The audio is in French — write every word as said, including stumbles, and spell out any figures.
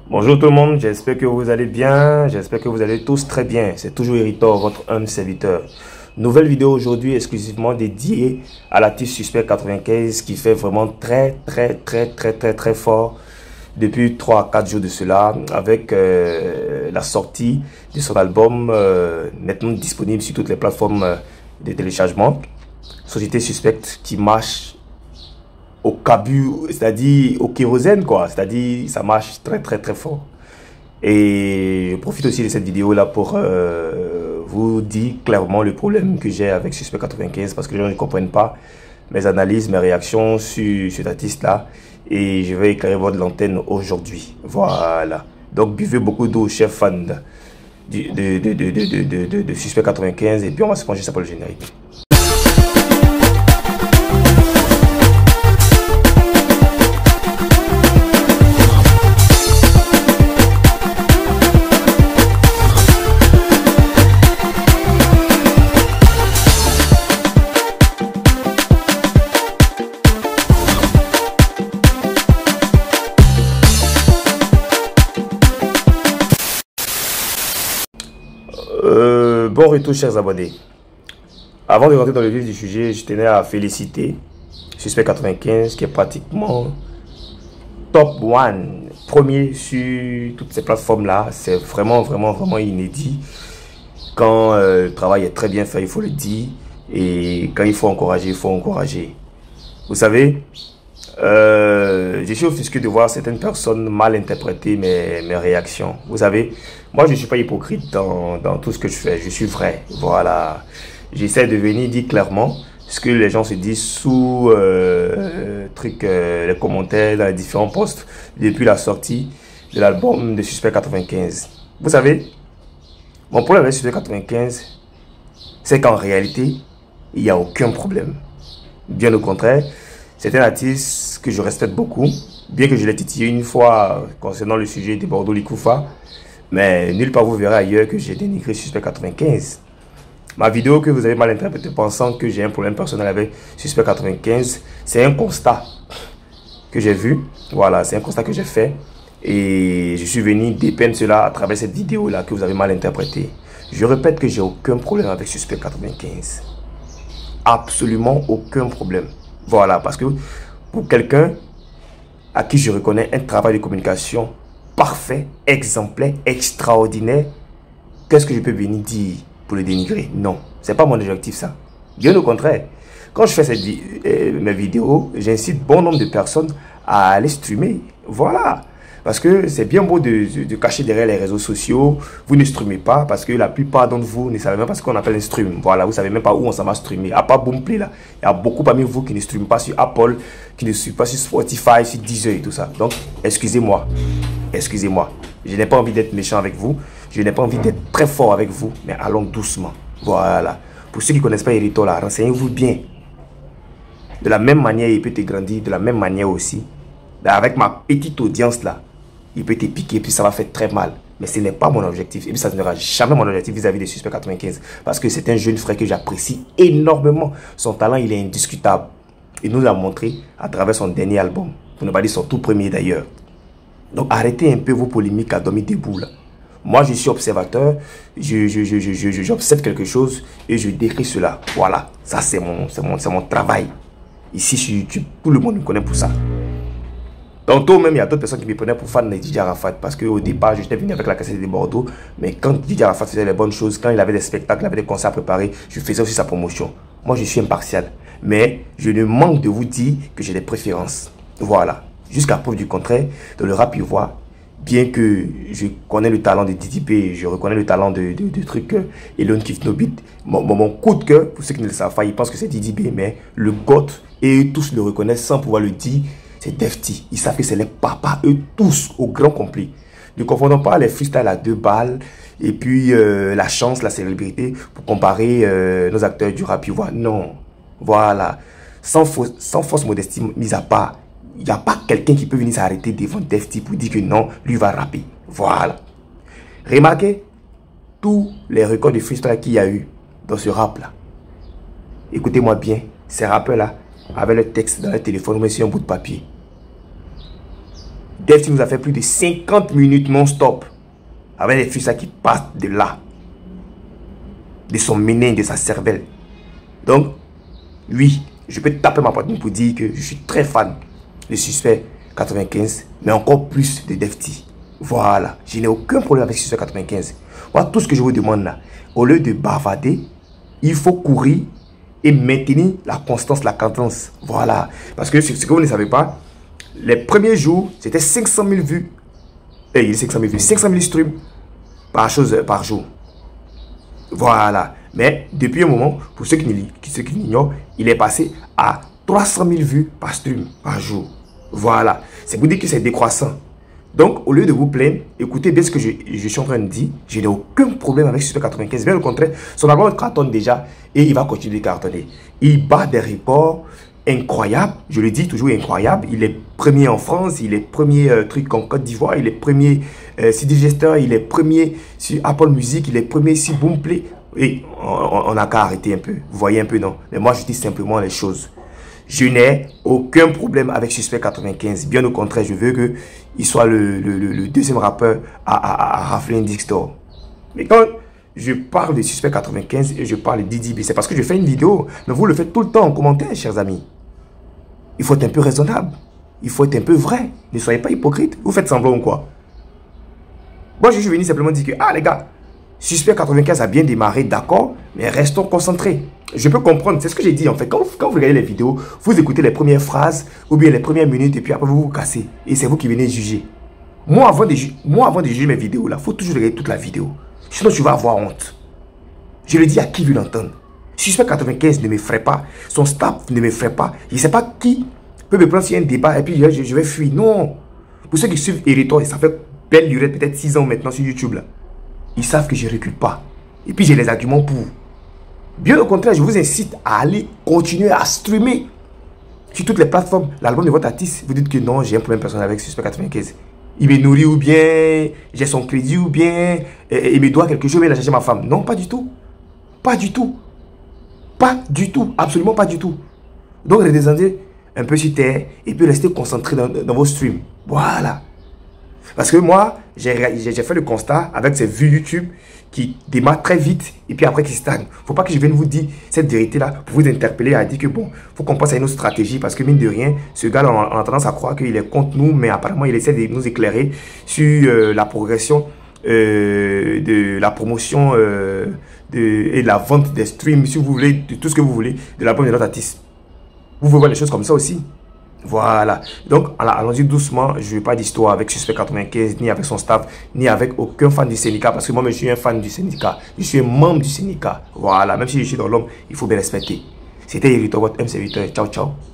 Bonjour tout le monde, j'espère que vous allez bien, j'espère que vous allez tous très bien. C'est toujours Héritor, votre humble serviteur. Nouvelle vidéo aujourd'hui exclusivement dédiée à l'artiste Suspect quatre-vingt-quinze qui fait vraiment très très très très très très fort depuis trois à quatre jours de cela avec euh, la sortie de son album euh, maintenant disponible sur toutes les plateformes euh, de téléchargement. Société Suspecte qui marche au cabu, c'est-à-dire au kérosène quoi, c'est-à-dire ça marche très très très fort. Et je profite aussi de cette vidéo là pour euh, vous dire clairement le problème que j'ai avec Suspect quatre-vingt-quinze parce que les gens ne comprennent pas mes analyses, mes réactions sur cet artiste là et je vais éclairer votre lanterne aujourd'hui. Voilà. Donc buvez beaucoup d'eau, chers fans de, de, de, de, de, de, de, de Suspect quatre-vingt-quinze et puis on va se pencher ça pour le générique. Euh, bon retour chers abonnés. Avant de rentrer dans le vif du sujet, je tenais à féliciter Suspect quatre-vingt-quinze qui est pratiquement top one, premier sur toutes ces plateformes là. C'est vraiment vraiment vraiment inédit. Quand euh, le travail est très bien fait, il faut le dire. Et quand il faut encourager, il faut encourager. Vous savez, euh, je suis offusqué de voir certaines personnes mal interpréter mes, mes réactions. Vous savez, moi je ne suis pas hypocrite dans, dans tout ce que je fais, je suis vrai. Voilà, j'essaie de venir dire clairement ce que les gens se disent sous euh, truc, euh, les commentaires dans les différents posts depuis la sortie de l'album de Suspect quatre-vingt-quinze. Vous savez, mon problème avec Suspect quatre-vingt-quinze, c'est qu'en réalité, il n'y a aucun problème. Bien au contraire, c'est un artiste que je respecte beaucoup, bien que je l'ai titillé une fois concernant le sujet de Bordeaux Likoufa, mais nulle part vous verrez ailleurs que j'ai dénigré Suspect quatre-vingt-quinze. Ma vidéo que vous avez mal interprétée pensant que j'ai un problème personnel avec Suspect quatre-vingt-quinze, c'est un constat que j'ai vu, voilà, c'est un constat que j'ai fait et je suis venu dépeindre cela à travers cette vidéo là que vous avez mal interprétée. Je répète que j'ai aucun problème avec Suspect quatre-vingt-quinze. Absolument aucun problème. Voilà, parce que pour quelqu'un à qui je reconnais un travail de communication parfait, exemplaire, extraordinaire, qu'est-ce que je peux venir dire pour le dénigrer? Non, c'est pas mon objectif ça. Bien au contraire, quand je fais cette, euh, mes vidéos, j'incite bon nombre de personnes à aller streamer. Voilà. Parce que c'est bien beau de, de, de cacher derrière les réseaux sociaux. Vous ne streamez pas parce que la plupart d'entre vous ne savez même pas ce qu'on appelle un stream. Voilà, vous ne savez même pas où on s'en va streamer. À part Boomplay là, il y a beaucoup parmi vous qui ne streament pas sur Apple, qui ne streament pas sur Spotify, sur Deezer et tout ça. Donc, excusez-moi. Excusez-moi. Je n'ai pas envie d'être méchant avec vous. Je n'ai pas envie d'être très fort avec vous. Mais allons doucement. Voilà. Pour ceux qui ne connaissent pas Héritor là, renseignez-vous bien. De la même manière, il peut te grandir. De la même manière aussi. Avec ma petite audience là, il peut te piquer, puis ça va faire très mal. Mais ce n'est pas mon objectif. Et puis ça ne sera jamais mon objectif vis-à-vis de Suspect quatre-vingt-quinze. Parce que c'est un jeune frère que j'apprécie énormément. Son talent, il est indiscutable. Il nous l'a montré à travers son dernier album. Pour ne pas dire son tout premier d'ailleurs. Donc arrêtez un peu vos polémiques à dormir debout là. Moi je suis observateur. Je, je, je, je, je, j'observe quelque chose et je décris cela. Voilà. Ça c'est mon, c'est mon, c'est mon travail. Ici, sur YouTube, tout le monde me connaît pour ça. Tantôt même, il y a d'autres personnes qui me prenaient pour fan de D J Arafat parce qu'au départ, j'étais venu avec la cassette de Bordeaux. Mais quand D J Arafat faisait les bonnes choses, quand il avait des spectacles, il avait des concerts préparés, je faisais aussi sa promotion. Moi, je suis impartial. Mais je ne manque de vous dire que j'ai des préférences. Voilà. Jusqu'à preuve du contraire, dans le rap ivoire, bien que je connais le talent de D D P, je reconnais le talent de, de, de trucs euh, Elon Kifnobit, mon, mon, mon coup de cœur, pour ceux qui ne le savent pas, ils pensent que c'est D D P, mais le GOAT, et eux tous le reconnaissent sans pouvoir le dire, c'est Defty. Ils savent que c'est les papas, eux tous, au grand complet. Ne confondons pas les freestyles à deux balles et puis euh, la chance, la célébrité pour comparer euh, nos acteurs du rap ivoire. Non. Voilà. Sans fausse, sans fausse modestie mise à part, il n'y a pas quelqu'un qui peut venir s'arrêter devant Defty pour dire que non, lui va rapper. Voilà. Remarquez tous les records de freestyle qu'il y a eu dans ce rap-là. Écoutez-moi bien, ces rappeurs-là avaient le texte dans le téléphone ou sur un bout de papier. Defty nous a fait plus de cinquante minutes non-stop. Avec les fusils qui passent de là. De son méninge, de sa cervelle. Donc, oui, je peux taper ma poitrine pour dire que je suis très fan de Suspect quatre-vingt-quinze, mais encore plus de Defty. Voilà, je n'ai aucun problème avec Suspect quatre-vingt-quinze. Moi, tout ce que je vous demande là, au lieu de bavarder, il faut courir et maintenir la constance, la cadence. Voilà, parce que ce que vous ne savez pas, les premiers jours, c'était cinq cent mille vues. Et il cinq cent mille vues, cinq cent mille streams par, chose, par jour. Voilà. Mais depuis un moment, pour ceux qui l'ignorent, il est passé à trois cent mille vues par stream, par jour. Voilà. C'est pour dire que c'est décroissant. Donc, au lieu de vous plaindre, écoutez bien ce que je, je suis en train de dire. Je n'ai aucun problème avec Suspect quatre-vingt-quinze. Bien au contraire, son album cartonne déjà et il va continuer de cartonner. Il bat des records incroyables. Je le dis toujours incroyable. Il est premier en France, il est premier euh, truc en Côte d'Ivoire, il est premier euh, sur Digester, il est premier sur Apple Music, il est premier sur Boomplay. Et on n'a qu'à arrêter un peu. Vous voyez un peu, non? Mais moi, je dis simplement les choses. Je n'ai aucun problème avec Suspect quatre-vingt-quinze. Bien au contraire, je veux qu'il soit le, le, le, le deuxième rappeur à, à, à rafler un disque d'or. Mais quand je parle de Suspect quatre-vingt-quinze et je parle de Didi B, c'est parce que je fais une vidéo. Mais vous le faites tout le temps en commentaire, chers amis. Il faut être un peu raisonnable. Il faut être un peu vrai. Ne soyez pas hypocrite. Vous faites semblant ou quoi? Moi, je suis venu simplement dire que, ah les gars, Suspect quatre-vingt-quinze a bien démarré, d'accord, mais restons concentrés. Je peux comprendre, c'est ce que j'ai dit en fait. Quand vous, quand vous regardez les vidéos, vous écoutez les premières phrases ou bien les premières minutes et puis après vous vous cassez. Et c'est vous qui venez juger. Moi avant de, moi, avant de juger mes vidéos, il faut toujours regarder toute la vidéo. Sinon, tu vas avoir honte. Je le dis à qui veut l'entendre. Suspect quatre-vingt-quinze ne me ferait pas. Son staff ne me ferait pas. Je ne sais pas qui peut me prendre sur un débat et puis je, je vais fuir. Non. Pour ceux qui suivent Hériton, ça fait belle lurette, peut-être six ans maintenant sur YouTube là. Ils savent que je ne recule pas. Et puis j'ai les arguments pour. Bien au contraire, je vous incite à aller continuer à streamer sur toutes les plateformes l'album de votre artiste. Vous dites que non, j'ai un problème personnel avec Suspect quatre-vingt-quinze. Il me nourrit ou bien, j'ai son crédit ou bien, il me doit quelque chose, mais il a cherché ma femme. Non, pas du tout. Pas du tout. Pas du tout. Absolument pas du tout. Donc redescendez un peu sur terre et puis restez concentré dans, dans vos streams. Voilà. Parce que moi, j'ai fait le constat avec ces vues YouTube qui démarrent très vite et puis après qui stagnent. Il ne faut pas que je vienne vous dire cette vérité-là pour vous interpeller à dire que bon, il faut qu'on passe à une autre stratégie parce que mine de rien, ce gars-là, on a tendance à croire qu'il est contre nous, mais apparemment, il essaie de nous éclairer sur euh, la progression euh, de la promotion euh, de, et de la vente des streams, si vous voulez, de tout ce que vous voulez, de l'album de notre artiste. Vous pouvez voir les choses comme ça aussi. Voilà. Donc, allons-y doucement. Je ne veux pas d'histoire avec Suspect quatre-vingt-quinze, ni avec son staff, ni avec aucun fan du syndicat. Parce que moi, je suis un fan du syndicat. Je suis un membre du syndicat. Voilà. Même si je suis dans l'homme, il faut bien respecter. C'était Hériton, votre M C huit. Ciao, ciao.